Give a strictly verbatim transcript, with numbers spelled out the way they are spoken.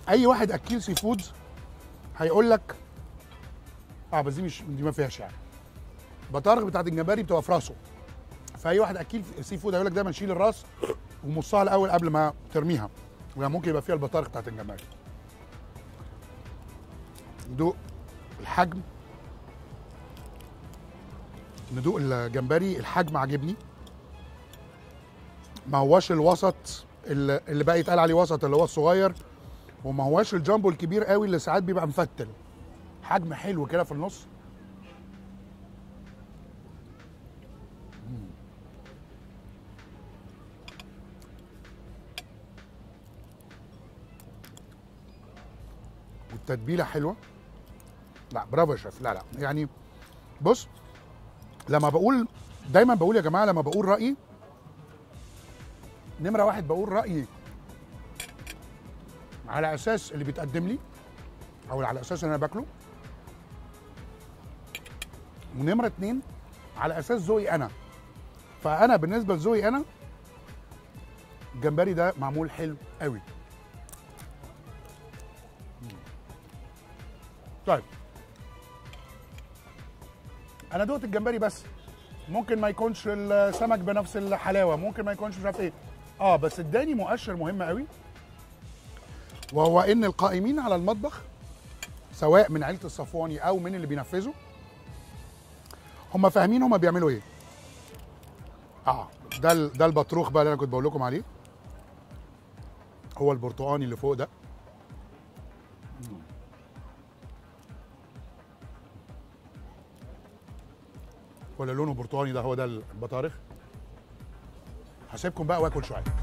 اي واحد اكيل سي فود هيقول لك اه بس دي مش دي ما فيهاش يعني. البطارخ بتاعت الجمبري بتبقى في راسه، فاي واحد اكيل سي فود هيقول لك دايما شيل الراس ومصها الاول قبل ما ترميها، يعني ممكن يبقى فيها البطارخ بتاعت الجمبري. ندوق الحجم، ندوق الجمبري. الحجم عاجبني، ما هواش الوسط اللي اللي بقى يتقال عليه وسط اللي هو الصغير، وما هواش الجامبو الكبير قوي اللي ساعات بيبقى مفتل. حجم حلو كده في النص. والتتبيله حلوه. لا برافو يا شيف. لا لا يعني بص، لما بقول دايما بقول يا جماعه، لما بقول رايي نمره واحد بقول رايي على اساس اللي بيتقدم لي او على اساس ان انا باكله، ونمره اتنين على اساس ذوقي انا. فانا بالنسبه لذوقي انا الجمبري ده معمول حلو قوي. طيب انا دوقت الجمبري بس ممكن ما يكونش السمك بنفس الحلاوه، ممكن ما يكونش مش عارف ايه، اه بس اداني مؤشر مهم قوي، وهو ان القائمين على المطبخ سواء من عيله الصفواني او من اللي بينفذوا هم فاهمين هم بيعملوا ايه. اه ده ال- ده البطروخ بقى اللي انا كنت بقول لكم عليه، هو البرتقاني اللي فوق ده. ولا لونه برتقاني ده هو ده البطارخ. هسيبكم بقى واكل شويه.